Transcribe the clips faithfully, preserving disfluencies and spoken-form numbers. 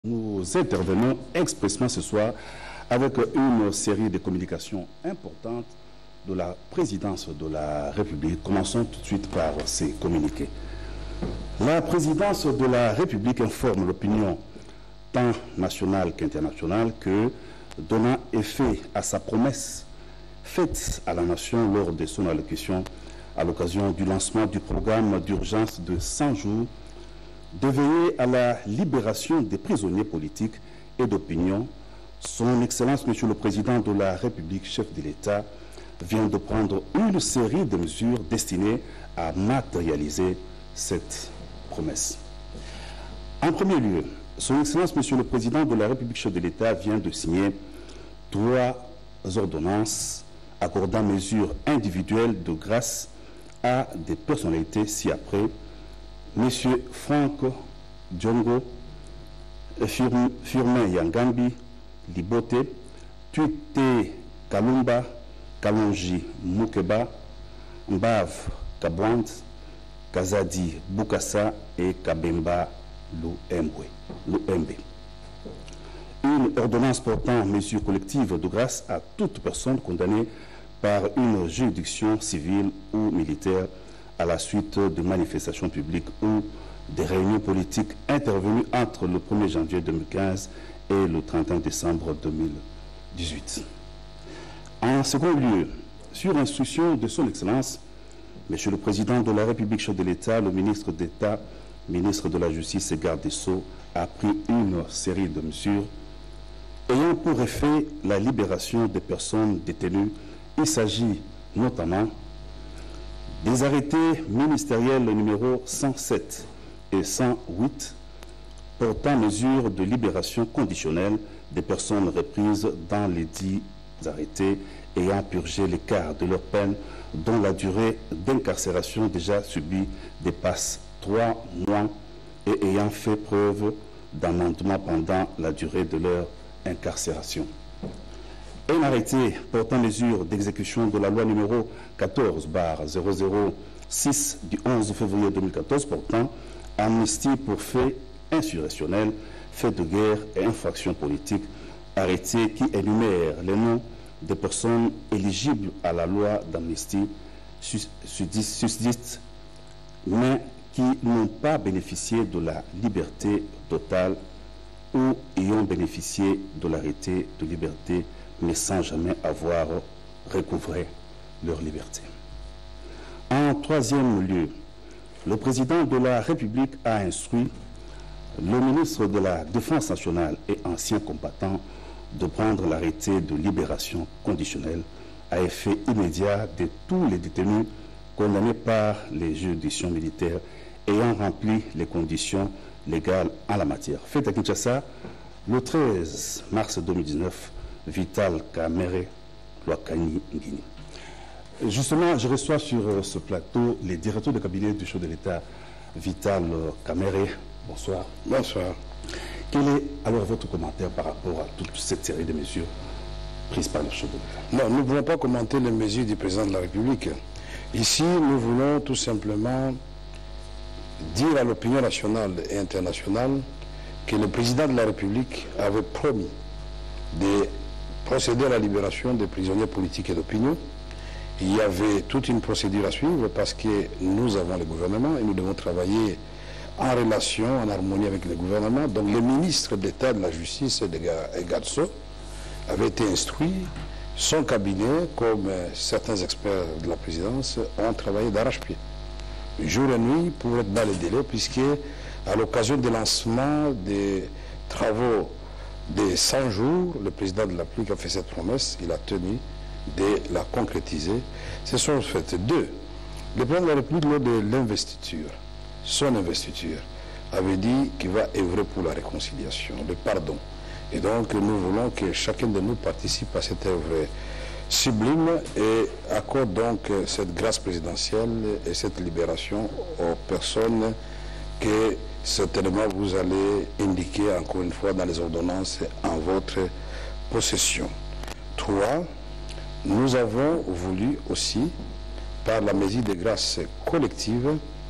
Nous intervenons expressément ce soir avec une série de communications importantes de la présidence de la République. Commençons tout de suite par ces communiqués. La présidence de la République informe l'opinion tant nationale qu'internationale que, donnant effet à sa promesse faite à la nation lors de son allocution à l'occasion du lancement du programme d'urgence de cent jours, de veiller à la libération des prisonniers politiques et d'opinion, son Excellence, Monsieur le Président de la République, chef de l'État, vient de prendre une série de mesures destinées à matérialiser cette promesse. En premier lieu, son Excellence, Monsieur le Président de la République, chef de l'État, vient de signer trois ordonnances accordant mesures individuelles de grâce à des personnalités ci-après: Monsieur Franck Diongo, Firmin Yangambi, Libote, Tuite Kalumba, Kalonji Mukeba, Mbav Kabwand, Kazadi Bukassa et Kabemba Lumbe. Une ordonnance portant mesures collectives de grâce à toute personne condamnée par une juridiction civile ou militaire à la suite de manifestations publiques ou des réunions politiques intervenues entre le premier janvier deux mille quinze et le trente et un décembre deux mille dix-huit. En second lieu, sur instruction de son Excellence, Monsieur le Président de la République, chef de l'État, le ministre d'État, ministre de la Justice et garde des Sceaux, a pris une série de mesures ayant pour effet la libération des personnes détenues. Il s'agit notamment des arrêtés ministériels numéro cent sept et cent huit portant mesures de libération conditionnelle des personnes reprises dans les dix arrêtés ayant purgé les quarts de leur peine, dont la durée d'incarcération déjà subie dépasse trois mois et ayant fait preuve d'amendement pendant la durée de leur incarcération. Un arrêté portant mesure d'exécution de la loi numéro quatorze barre zéro zéro six du onze février deux mille quatorze portant amnistie pour faits insurrectionnels, faits de guerre et infractions politiques, arrêté qui énumère les noms des personnes éligibles à la loi d'amnistie susdite, mais qui n'ont pas bénéficié de la liberté totale ou ayant bénéficié de l'arrêté de liberté mais sans jamais avoir recouvré leur liberté. En troisième lieu, le Président de la République a instruit le ministre de la Défense nationale et ancien combattant de prendre l'arrêté de libération conditionnelle à effet immédiat de tous les détenus condamnés par les juridictions militaires ayant rempli les conditions légales en la matière. Fait à Kinshasa le treize mars deux mille dix-neuf, Vital Kamere Lwakani Ngini. Justement, je reçois sur ce plateau les directeurs de cabinet du chef de l'État, Vital Kamere. Bonsoir. Bonsoir. Quel est alors votre commentaire par rapport à toute cette série de mesures prises par le chef de l'État? Non, nous ne pouvons pas commenter les mesures du président de la République. Ici, nous voulons tout simplement dire à l'opinion nationale et internationale que le président de la République avait promis de procéder à la libération des prisonniers politiques et d'opinion. Il y avait toute une procédure à suivre parce que nous avons le gouvernement et nous devons travailler en relation, en harmonie avec le gouvernement. Donc le ministre d'État de la Justice et de garde des Sceaux avait été instruit. Son cabinet, comme certains experts de la présidence, ont travaillé d'arrache-pied, jour et nuit, pour être dans les délais, puisque à l'occasion du lancement des travaux des cent jours, le président de la République a fait cette promesse, il a tenu de la concrétiser. Ce sont en fait deux. Le président de la République, lors de l'investiture, son investiture, avait dit qu'il va œuvrer pour la réconciliation, le pardon. Et donc nous voulons que chacun de nous participe à cette œuvre sublime et accorde donc cette grâce présidentielle et cette libération aux personnes que certainement vous allez indiquer encore une fois dans les ordonnances en votre possession. Trois, nous avons voulu aussi, par la mesure de grâce collective,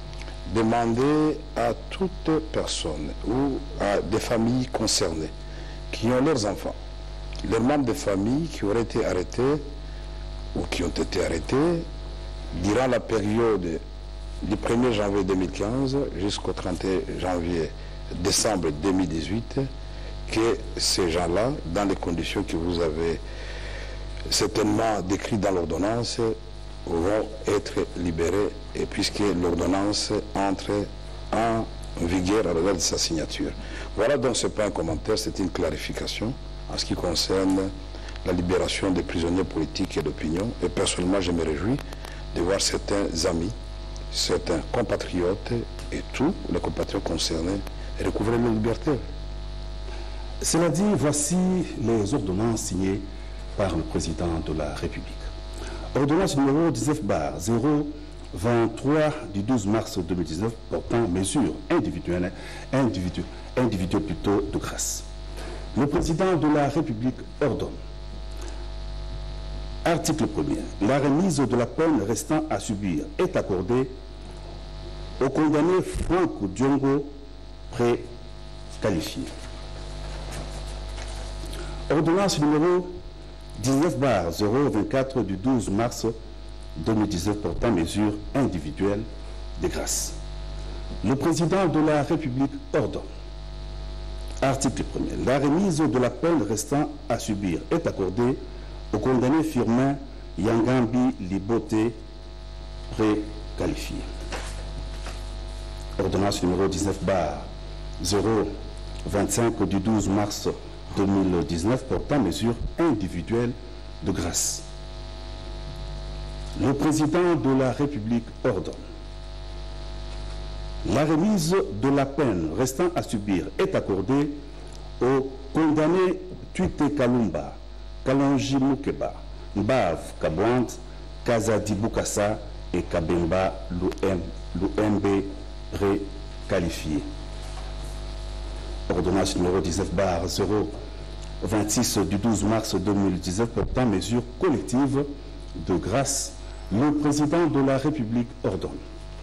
demander à toute personne ou à des familles concernées qui ont leurs enfants, les membres de famille qui auraient été arrêtés ou qui ont été arrêtés durant la période du premier janvier deux mille quinze jusqu'au trente et un janvier décembre deux mille dix-huit, que ces gens-là, dans les conditions que vous avez certainement décrites dans l'ordonnance, vont être libérés, et puisque l'ordonnance entre en vigueur à la date de sa signature. Voilà, donc ce n'est pas un commentaire, c'est une clarification en ce qui concerne la libération des prisonniers politiques et d'opinion. Et personnellement, je me réjouis de voir certains amis, certains compatriotes et tous les compatriotes concernés recouvrer leur liberté. Cela dit, voici les ordonnances signées par le président de la République. Ordonnance numéro dix-neuf barre zéro vingt-trois du douze mars deux mille dix-neuf portant mesures individuelles, individu, individuelles plutôt de grâce. Le président de la République ordonne. Article premier. La remise de la peine restant à subir est accordée au condamné Franck Diongo préqualifié. Ordonnance numéro dix-neuf barre zéro vingt-quatre du douze mars deux mille dix-neuf portant mesures individuelles de grâce. Le président de la République ordonne. Article premier. La remise de la peine restant à subir est accordée au condamné Firmin Yangambi Liboté préqualifié. Ordonnance numéro dix-neuf barre zéro vingt-cinq du douze mars deux mille dix-neuf portant mesures individuelles de grâce. Le président de la République ordonne. La remise de la peine restant à subir est accordée aux condamnés Tuite Kalumba, Kalonji Mukeba, Mbav Kabwand, Kazadi Boukassa et Kabemba Louembe préqualifié. Ordonnance numéro dix-neuf barre zéro vingt-six du douze mars deux mille dix-neuf portant mesures collectives de grâce. Le président de la République ordonne.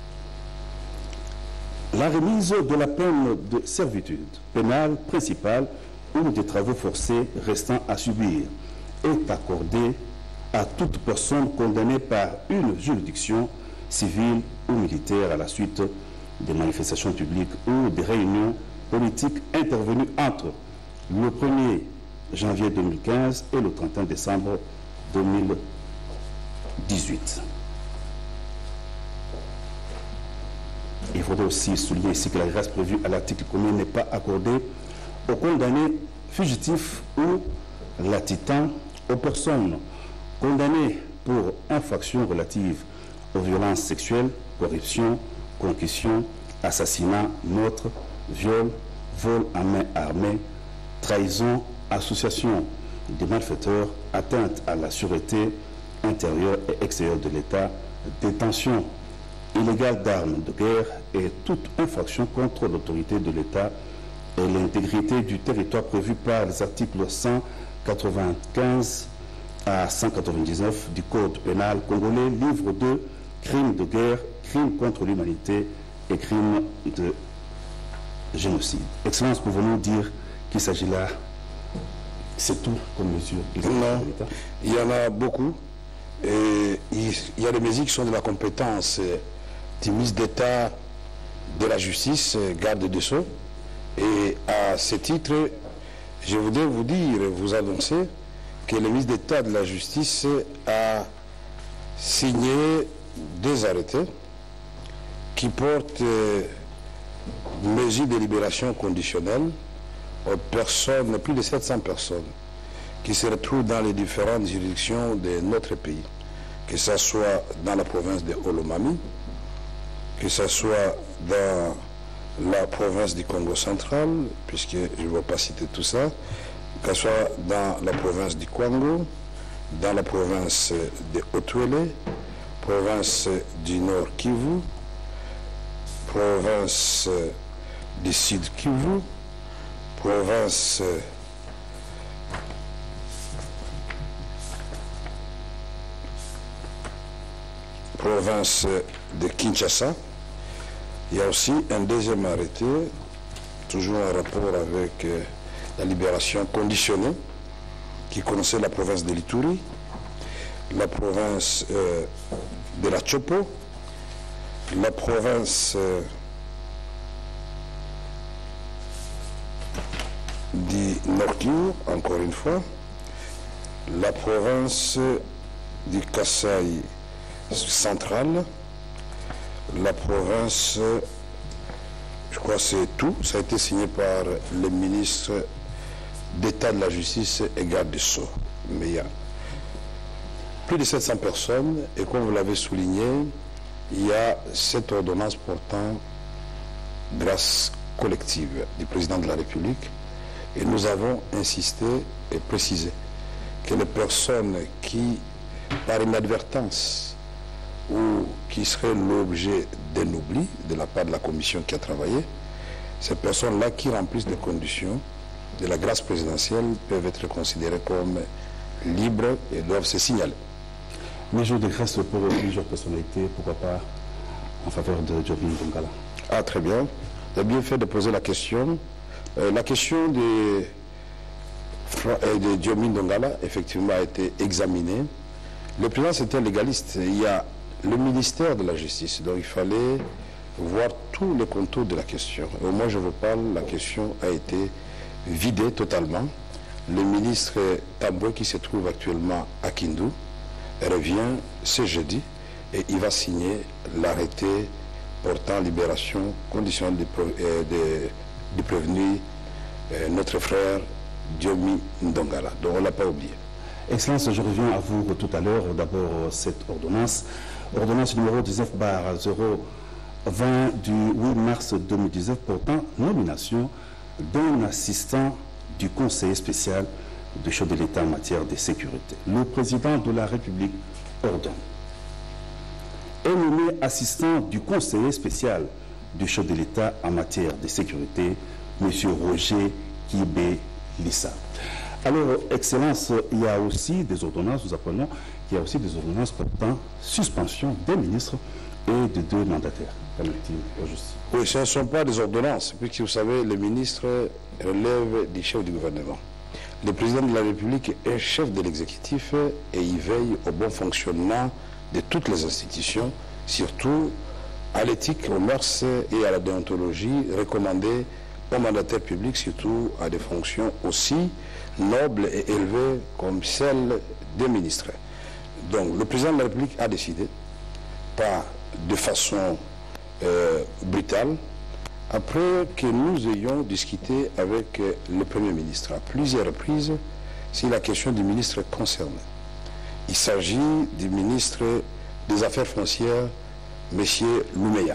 La remise de la peine de servitude pénale principale ou des travaux forcés restant à subir est accordée à toute personne condamnée par une juridiction civile ou militaire à la suite des manifestations publiques ou des réunions politiques intervenues entre le premier janvier deux mille quinze et le trente et un décembre deux mille dix-huit. Il faudrait aussi souligner ici que la grâce prévue à l'article premier n'est pas accordée aux condamnés fugitifs ou latitants, aux personnes condamnées pour infractions relatives aux violences sexuelles, corruption, concussion, assassinat, meurtre, viol, vol à main armée, trahison, association de malfaiteurs, atteinte à la sûreté intérieure et extérieure de l'État, détention illégale d'armes de guerre et toute infraction contre l'autorité de l'État et l'intégrité du territoire prévu par les articles cent quatre-vingt-quinze à cent quatre-vingt-dix-neuf du Code pénal congolais, livre deux, crimes de guerre, crimes contre l'humanité et crimes de génocide. Excellence, pouvons-nous dire qu'il s'agit là, c'est tout comme mesure? Non, il y en a beaucoup. Et il y a des mesures qui sont de la compétence du ministre d'État de la Justice, garde des Sceaux. Et à ce titre, je voudrais vous dire, vous annoncer que le ministre d'État de la Justice a signé des arrêtés qui portent mesures de libération conditionnelle aux personnes, plus de sept cents personnes, qui se retrouvent dans les différentes juridictions de notre pays, que ce soit dans la province de Olomami, que ce soit dans la province du Congo central, puisque je ne vais pas citer tout ça, que ce soit dans la province du Kwango, dans la province de Haut-Ouélé, province du Nord Kivu, province du Sud Kivu, province province de Kinshasa, Il y a aussi un deuxième arrêté, toujours en rapport avec euh, la libération conditionnée, qui connaissait la province de l'Ituri, la province euh, de la Chopo, la province euh, du Nord-Kivu, encore une fois, la province du Kasaï central, la province, je crois que c'est tout, ça a été signé par le ministre d'État de la Justice et garde des Sceaux. Mais il y a plus de sept cents personnes, et comme vous l'avez souligné, il y a cette ordonnance portant grâce collective du président de la République, et nous avons insisté et précisé que les personnes qui, par inadvertance, ou qui seraient l'objet d'un oubli de la part de la commission qui a travaillé, ces personnes-là qui remplissent les conditions de la grâce présidentielle peuvent être considérées comme libres et doivent se signaler. Mais je de grâce pour plusieurs personnalités, pourquoi pas en faveur de Djobin Dongala? Ah, très bien. Vous avez bien fait de poser la question. Euh, la question de, de Djobin Dongala, effectivement, a été examinée. Le président, c'était légaliste. Il y a le ministère de la Justice, donc il fallait voir tous les contours de la question. Et au moins, je vous parle, la question a été vidée totalement. Le ministre Tamboué, qui se trouve actuellement à Kindu, revient ce jeudi et il va signer l'arrêté portant libération conditionnelle du euh, de, de prévenu euh, notre frère Diomi Ndongala. Donc on ne l'a pas oublié. Excellence, je reviens à vous tout à l'heure. D'abord, cette ordonnance. Ordonnance numéro dix-neuf barre zéro vingt du huit mars deux mille dix-neuf portant nomination d'un assistant du conseiller spécial du chef de l'État en matière de sécurité. Le président de la République ordonne. Est nommé assistant du conseiller spécial du chef de l'État en matière de sécurité, M. Roger Kibé Lissa. Alors, Excellence, il y a aussi des ordonnances, nous apprenons qu'il y a aussi des ordonnances portant suspension des ministres et de deux mandataires. Oui, ce ne sont pas des ordonnances, puisque vous savez, le ministre relève du chef du gouvernement. Le président de la République est chef de l'exécutif et il veille au bon fonctionnement de toutes les institutions, surtout à l'éthique, aux mœurs et à la déontologie recommandée aux mandataires publics, surtout à des fonctions aussi nobles et élevées comme celles des ministres. Donc le président de la République a décidé, pas de façon euh, brutale, après que nous ayons discuté avec le Premier ministre à plusieurs reprises sur la question du ministre concerné. Il s'agit du ministre des Affaires foncières, M. Loumeya.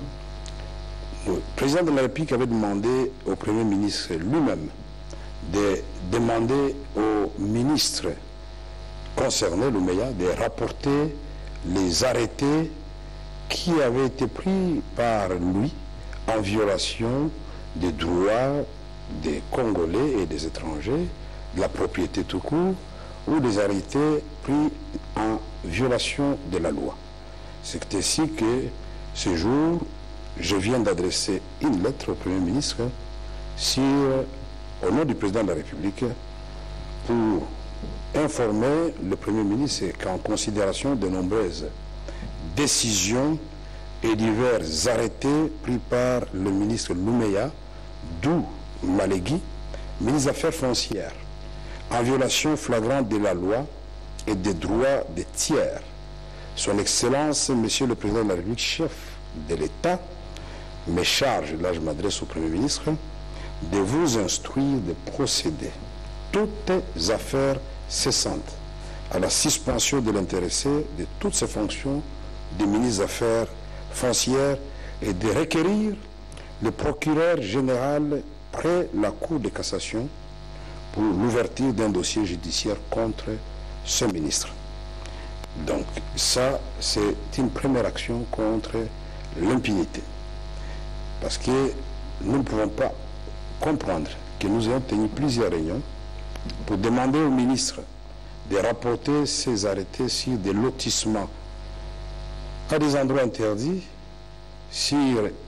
Le président de la République avait demandé au Premier ministre lui-même de demander au ministre concerné, Loumeya, de rapporter les arrêtés qui avaient été pris par lui en violation des droits des Congolais et des étrangers, de la propriété tout court, ou des arrêtés pris en violation de la loi. C'est ainsi que ce jour, je viens d'adresser une lettre au Premier ministre sur, au nom du président de la République pour informer le Premier ministre qu'en considération de nombreuses décisions et divers arrêtés pris par le ministre Loumeya, d'où Malégui, ministre des Affaires foncières, en violation flagrante de la loi et des droits des tiers. Son Excellence, Monsieur le Président de la République, chef de l'État, me charge, là je m'adresse au Premier ministre, de vous instruire de procéder toutes affaires cessantes à la suspension de l'intéressé de toutes ses fonctions de ministre des Affaires foncières et de requérir le procureur général près la Cour de cassation pour l'ouverture d'un dossier judiciaire contre ce ministre. Donc ça, c'est une première action contre l'impunité. Parce que nous ne pouvons pas comprendre que nous ayons tenu plusieurs réunions pour demander au ministre de rapporter ses arrêtés sur des lotissements à des endroits interdits, sur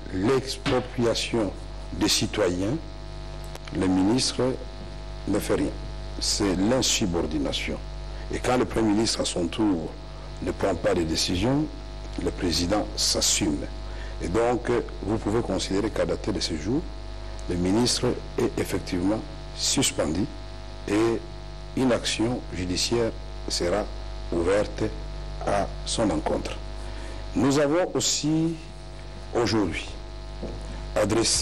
l'expropriation des citoyens, le ministre ne fait rien. C'est l'insubordination. Et quand le Premier ministre, à son tour, ne prend pas de décision, le président s'assume. Et donc, vous pouvez considérer qu'à dater de ce jour, le ministre est effectivement suspendu et une action judiciaire sera ouverte à son encontre. Nous avons aussi aujourd'hui adressé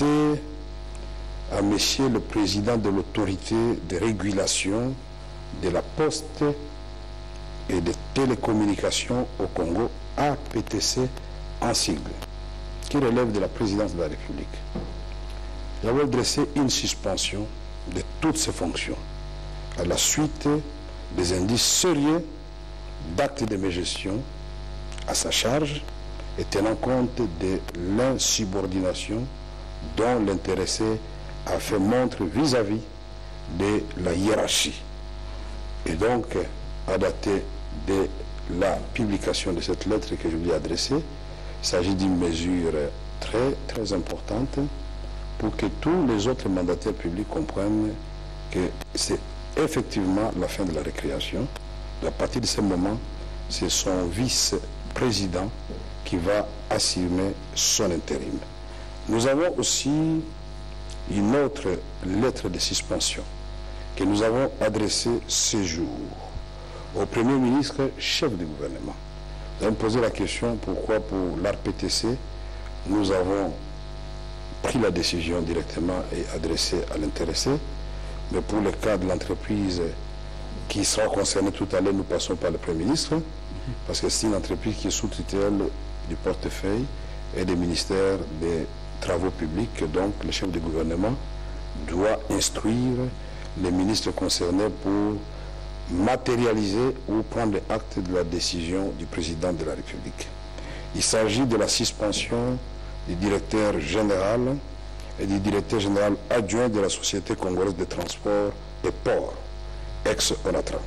à Monsieur le Président de l'autorité de régulation de la poste et des télécommunications au Congo, A P T C en sigle, qui relève de la présidence de la République. Nous avons dressé une suspension de toutes ses fonctions à la suite des indices sérieux d'actes de mégestion à sa charge et tenant compte de l'insubordination dont l'intéressé a fait montre vis-à-vis de la hiérarchie. Et donc, à dater de la publication de cette lettre que je lui ai adressée, il s'agit d'une mesure très, très importante pour que tous les autres mandataires publics comprennent que c'est effectivement la fin de la récréation. À partir de ce moment, c'est son vice-président qui va assumer son intérim. Nous avons aussi une autre lettre de suspension que nous avons adressée ce jour au Premier ministre, chef du gouvernement. Nous avons posé la question pourquoi pour l'A P T C, nous avons pris la décision directement et adressée à l'intéressé, mais pour le cas de l'entreprise qui sera concernée tout à l'heure, nous passons par le Premier ministre, parce que c'est une entreprise qui est sous tutelle du portefeuille et des ministères des Travaux publics, donc le chef du gouvernement doit instruire les ministres concernés pour matérialiser ou prendre acte de la décision du président de la République. Il s'agit de la suspension du directeur général et du directeur général adjoint de la Société congolaise de transport et ports, ex-ONATRA.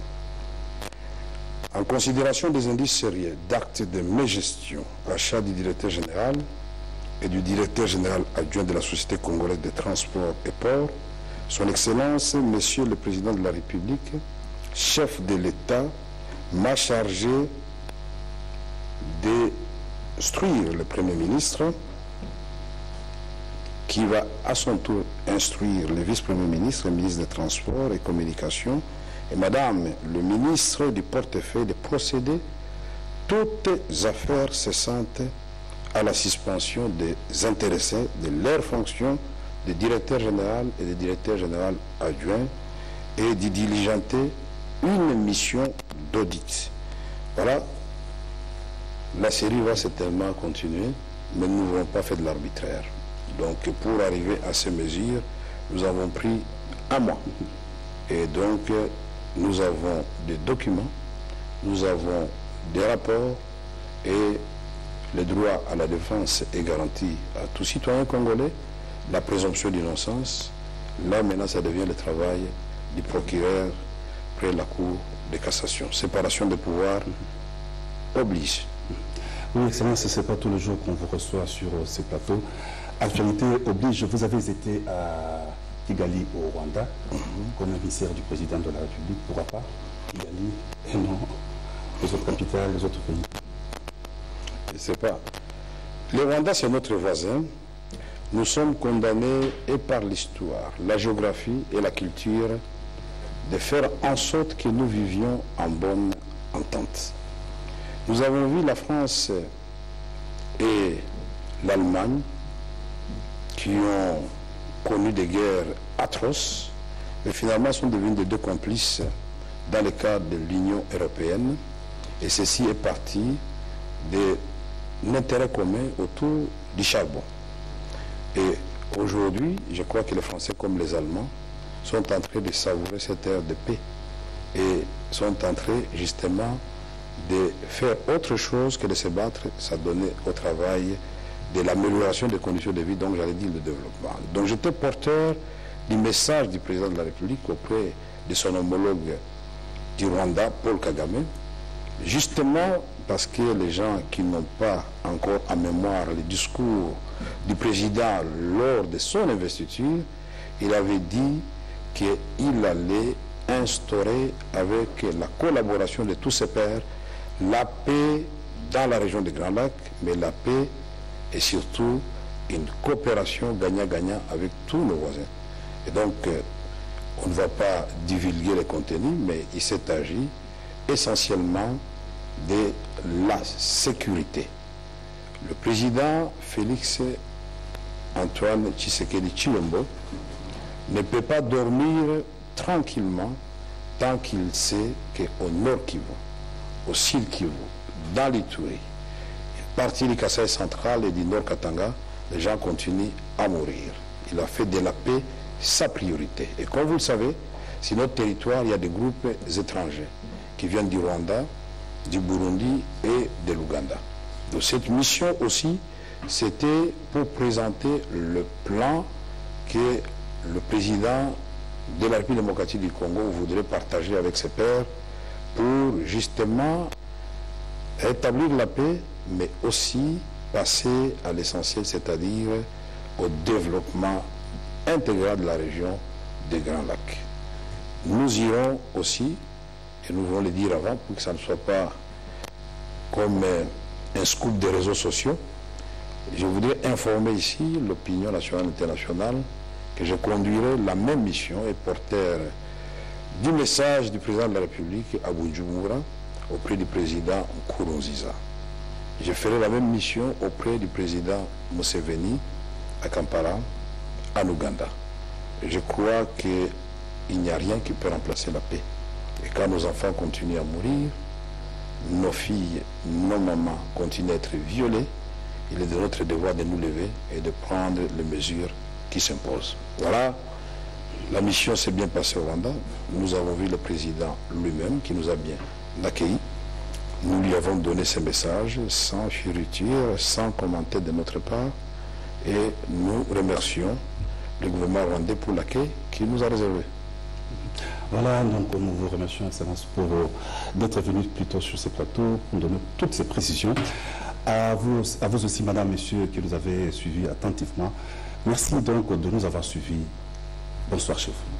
En considération des indices sérieux d'actes de mégestion, achat du directeur général et du directeur général adjoint de la Société congolaise de transport et ports, Son Excellence, Monsieur le Président de la République, chef de l'État, m'a chargé d'instruire le Premier ministre, qui va à son tour instruire le vice-premier ministre, le ministre des Transports et Communications, et Madame le ministre du portefeuille de procéder toutes affaires cessantes à la suspension des intéressés de leurs fonctions de directeur général et de directeur général adjoint et d'y diligenter une mission d'audit. Voilà, la série va certainement continuer, mais nous n'avons pas fait de l'arbitraire. Donc pour arriver à ces mesures, nous avons pris un mois. Et donc nous avons des documents, nous avons des rapports et le droit à la défense est garanti à tout citoyen congolais, la présomption d'innocence. Là maintenant ça devient le travail du procureur près la cour de cassation. Séparation des pouvoirs oblige. Oui, Excellence, ce n'est pas tous les jours qu'on vous reçoit sur ces plateaux. Actualité oblige, vous avez été à Kigali au Rwanda, mm-hmm. comme émissaire du président de la République. Pourquoi pas Kigali et non les autres capitales, les autres pays? Je ne sais pas. Le Rwanda, c'est notre voisin. Nous sommes condamnés et par l'histoire, la géographie et la culture de faire en sorte que nous vivions en bonne entente. Nous avons vu la France et l'Allemagne qui ont connu des guerres atroces, mais finalement sont devenus des deux complices dans le cadre de l'Union européenne. Et ceci est parti d'un intérêt commun autour du charbon. Et aujourd'hui, je crois que les Français comme les Allemands sont en train de savourer cette ère de paix et sont en train justement de faire autre chose que de se battre, s'adonner au travail de l'amélioration des conditions de vie, donc j'allais dire le développement. Donc j'étais porteur du message du président de la République auprès de son homologue du Rwanda, Paul Kagame, justement parce que les gens qui n'ont pas encore en mémoire le discours du président lors de son investiture, il avait dit qu'il allait instaurer avec la collaboration de tous ses pairs la paix dans la région des Grands Lacs, mais la paix et surtout une coopération gagnant-gagnant avec tous nos voisins. Et donc, euh, on ne va pas divulguer les contenus, mais il s'est agi essentiellement de la sécurité. Le président Félix Antoine Tshisekedi Tshilombo ne peut pas dormir tranquillement tant qu'il sait qu'au Nord Kivu, au Sud Kivu, dans l'Ituri, une partie du Kasaï central et du Nord Katanga, les gens continuent à mourir. Il a fait de la paix sa priorité. Et comme vous le savez, sur notre territoire, il y a des groupes étrangers qui viennent du Rwanda, du Burundi et de l'Ouganda. Donc cette mission aussi, c'était pour présenter le plan que le président de la République démocratique du Congo voudrait partager avec ses pairs pour justement établir la paix, mais aussi passer à l'essentiel, c'est-à-dire au développement intégral de la région des Grands Lacs. Nous irons aussi, et nous voulons le dire avant pour que ça ne soit pas comme un scoop des réseaux sociaux, je voudrais informer ici l'opinion nationale et internationale que je conduirai la même mission et porteur du message du président de la République à Bujumbura auprès du président Nkurunziza. Je ferai la même mission auprès du président Museveni à Kampala, en Ouganda. Je crois qu'il n'y a rien qui peut remplacer la paix. Et quand nos enfants continuent à mourir, nos filles, nos mamans continuent à être violées, il est de notre devoir de nous lever et de prendre les mesures qui s'imposent. Voilà, la mission s'est bien passée au Rwanda. Nous avons vu le président lui-même qui nous a bien accueillis. Nous lui avons donné ces messages sans fioriture, sans commentaire de notre part. Et nous remercions le gouvernement rwandais pour l'accueil qu'il nous a réservé. Voilà, donc nous vous remercions, Excellence, pour euh, d'être venu plus tôt sur ce plateau, pour donner toutes ces précisions. À vous, à vous aussi, Madame, Messieurs, qui nous avez suivis attentivement. Merci donc de nous avoir suivis. Bonsoir chez vous.